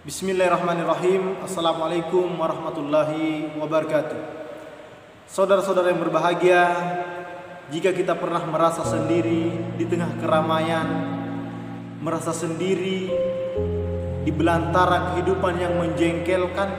Bismillahirrahmanirrahim. Assalamualaikum warahmatullahi wabarakatuh. Saudara-saudara yang berbahagia, jika kita pernah merasa sendiri di tengah keramaian, merasa sendiri di belantara kehidupan yang menjengkelkan,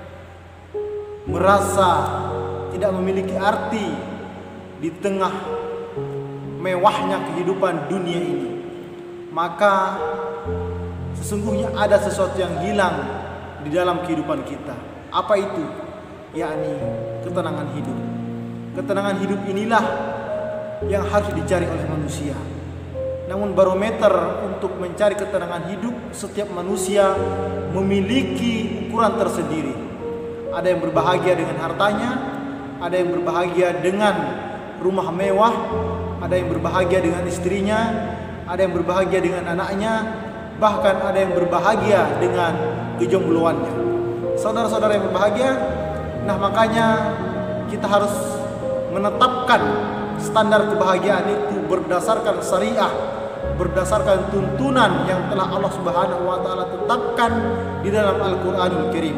merasa tidak memiliki arti di tengah mewahnya kehidupan dunia ini, maka sesungguhnya ada sesuatu yang hilang di dalam kehidupan kita. Apa itu? Yakni ketenangan hidup. Ketenangan hidup inilah yang harus dicari oleh manusia. Namun barometer untuk mencari ketenangan hidup setiap manusia memiliki ukuran tersendiri. Ada yang berbahagia dengan hartanya, ada yang berbahagia dengan rumah mewah, ada yang berbahagia dengan istrinya, ada yang berbahagia dengan anaknya, bahkan ada yang berbahagia dengan kejombloannya. Saudara-saudara yang berbahagia, nah makanya kita harus menetapkan standar kebahagiaan itu berdasarkan syariah, berdasarkan tuntunan yang telah Allah Subhanahu wa taala tetapkan di dalam Al-Qur'anul Karim.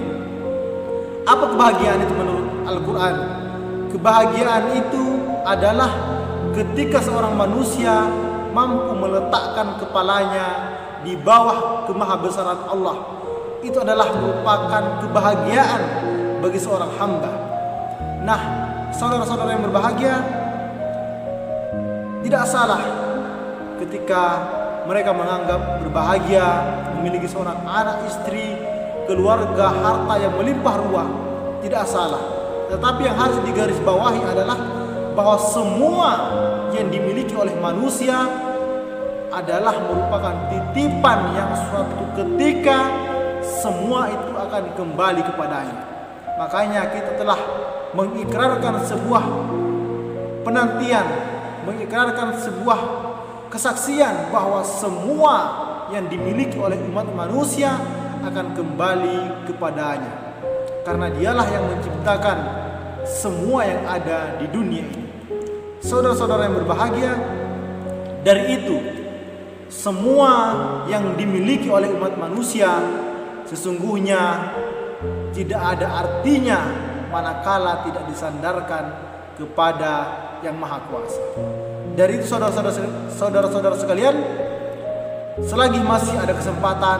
Apa kebahagiaan itu menurut Al-Qur'an? Kebahagiaan itu adalah ketika seorang manusia mampu meletakkan kepalanya di bawah kemahabesaran Allah. Itu adalah merupakan kebahagiaan bagi seorang hamba. Nah, saudara-saudara yang berbahagia, tidak salah ketika mereka menganggap berbahagia memiliki seorang anak, istri, keluarga, harta yang melimpah ruah. Tidak salah. Tetapi yang harus digarisbawahi adalah bahwa semua yang dimiliki oleh manusia adalah merupakan titipan yang suatu ketika semua itu akan kembali kepadanya. Makanya kita telah mengikrarkan sebuah penantian, mengikrarkan sebuah kesaksian bahwa semua yang dimiliki oleh umat manusia akan kembali kepadanya. Karena dialah yang menciptakan semua yang ada di dunia ini. Saudara-saudara yang berbahagia, dari itu semua yang dimiliki oleh umat manusia sesungguhnya tidak ada artinya manakala tidak disandarkan kepada Yang Maha Kuasa. Dari itu saudara-saudara sekalian, selagi masih ada kesempatan,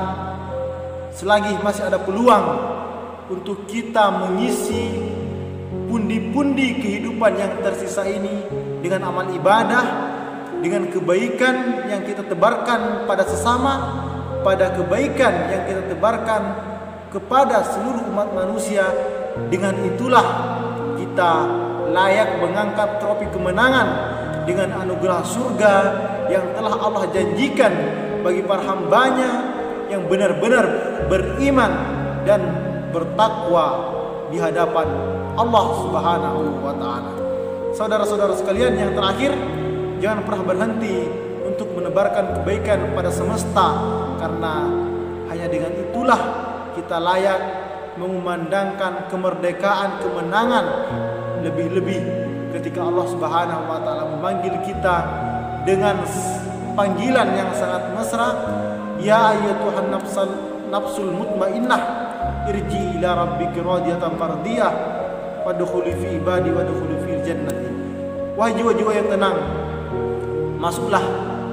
selagi masih ada peluang untuk kita mengisi pundi-pundi kehidupan yang tersisa ini dengan amal ibadah, dengan kebaikan yang kita tebarkan pada sesama, pada kebaikan yang kita tebarkan kepada seluruh umat manusia. Dengan itulah kita layak mengangkat trofi kemenangan dengan anugerah surga yang telah Allah janjikan bagi para hambanya yang benar-benar beriman dan bertakwa di hadapan Allah Subhanahu wa taala. Saudara-saudara sekalian, yang terakhir, jangan pernah berhenti untuk menebarkan kebaikan pada semesta, karena hanya dengan itulah kita layak mengumandangkan kemerdekaan, kemenangan, lebih-lebih ketika Allah Subhanahu wa taala memanggil kita dengan panggilan yang sangat mesra, ya ayyatuhan nafsul mutmainnah irji ila rabbiki radiyatan mardiyah wadkhuli fi ibadi wadkhuli fil jannati. Wahai jiwa-jiwa yang tenang, masuklah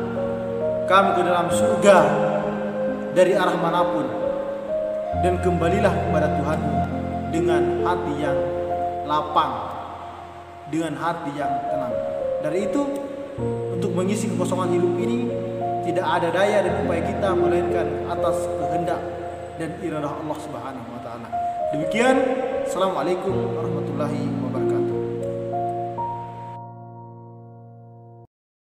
kamu ke dalam surga dari arah manapun, dan kembalilah kepada Tuhanmu dengan hati yang lapang, dengan hati yang tenang. Dari itu, untuk mengisi kekosongan hidup ini tidak ada daya dan upaya kita melainkan atas kehendak dan iradah Allah Subhanahu wa taala. Demikian, assalamualaikum warahmatullahi wabarakatuh.